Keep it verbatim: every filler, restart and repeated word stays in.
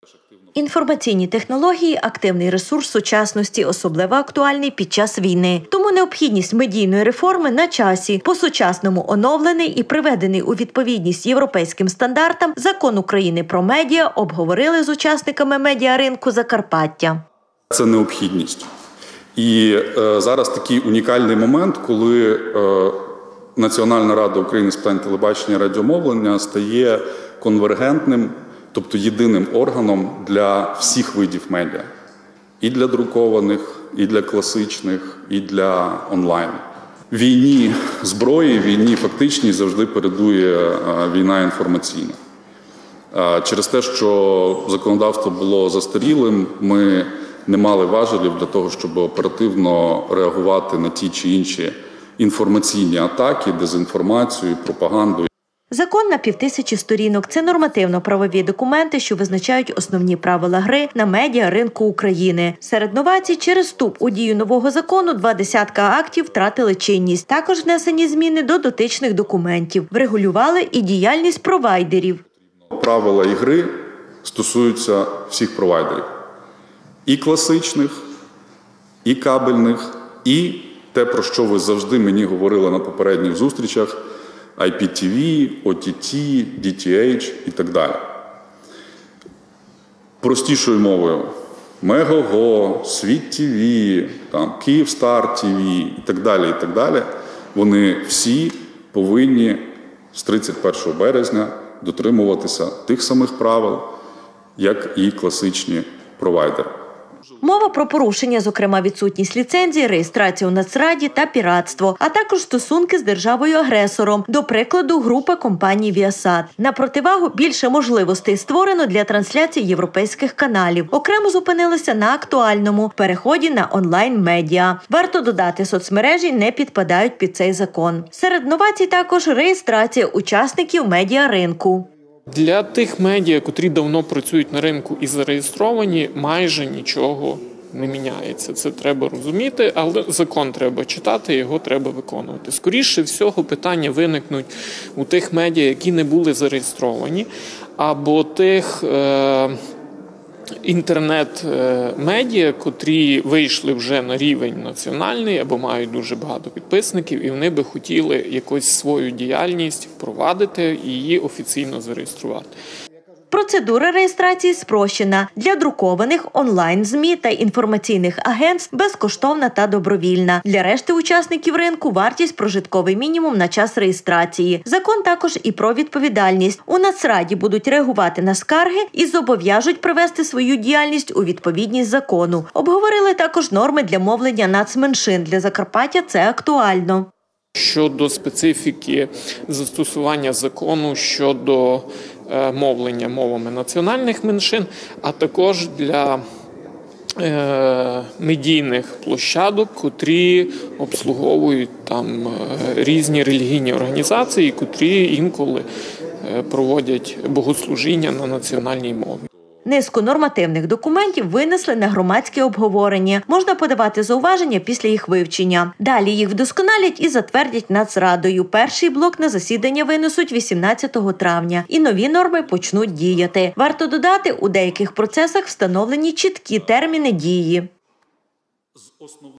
Інформаційні технології – активний ресурс сучасності, особливо актуальний під час війни. Тому необхідність медійної реформи на часі. По-сучасному оновлений і приведений у відповідність європейським стандартам Закон України про медіа обговорили з учасниками медіаринку Закарпаття. Це необхідність. І е, зараз такий унікальний момент, коли е, Національна рада України з питань телебачення і радіомовлення стає конвергентним, тобто єдиним органом для всіх видів медіа. І для друкованих, і для класичних, і для онлайн. Війні зброї, війні фактичній завжди передує війна інформаційна. Через те, що законодавство було застарілим, ми не мали важелів для того, щоб оперативно реагувати на ті чи інші інформаційні атаки, дезінформацію, пропаганду. Закон на півтисячі сторінок – це нормативно-правові документи, що визначають основні правила гри на медіаринку України. Серед новацій через вступ у дію нового закону два десятка актів втратили чинність. Також внесені зміни до дотичних документів. Врегулювали і діяльність провайдерів. Правила ігри стосуються всіх провайдерів. І класичних, і кабельних, і те, про що ви завжди мені говорили на попередніх зустрічах – ай пі ті ві, о ті ті, ді ті ейч і так далі. Простішою мовою – Мегого, Світ ТВ, там, Київстар ТВ і так далі, і так далі. Вони всі повинні з тридцять першого березня дотримуватися тих самих правил, як і класичні провайдери. Мова про порушення, зокрема відсутність ліцензії, реєстрацію у Нацраді та піратство, а також стосунки з державою-агресором, до прикладу, група компаній Віасат. На противагу більше можливостей створено для трансляції європейських каналів. Окремо зупинилися на актуальному – переході на онлайн-медіа. Варто додати, соцмережі не підпадають під цей закон. Серед новацій також реєстрація учасників медіаринку. Для тих медіа, котрі давно працюють на ринку і зареєстровані, майже нічого не міняється. Це треба розуміти, але закон треба читати, його треба виконувати. Скоріше всього, питання виникнуть у тих медіа, які не були зареєстровані, або тих е- інтернет-медіа, котрі вийшли вже на рівень національний або мають дуже багато підписників, і вони би хотіли якусь свою діяльність впровадити і її офіційно зареєструвати. Процедура реєстрації спрощена. Для друкованих, онлайн-ЗМІ та інформаційних агентств безкоштовна та добровільна. Для решти учасників ринку вартість прожитковий мінімум на час реєстрації. Закон також і про відповідальність. У Нацраді будуть реагувати на скарги і зобов'яжуть привести свою діяльність у відповідність закону. Обговорили також норми для мовлення нацменшин. Для Закарпаття це актуально. Щодо специфіки застосування закону щодо мовлення мовами національних меншин, а також для е, медійних площадок, котрі обслуговують там різні релігійні організації, котрі інколи проводять богослужіння на національній мові. Низку нормативних документів винесли на громадське обговорення. Можна подавати зауваження після їх вивчення. Далі їх вдосконалять і затвердять Нацрадою. Перший блок на засідання винесуть вісімнадцятого травня. І нові норми почнуть діяти. Варто додати, у деяких процесах встановлені чіткі терміни дії.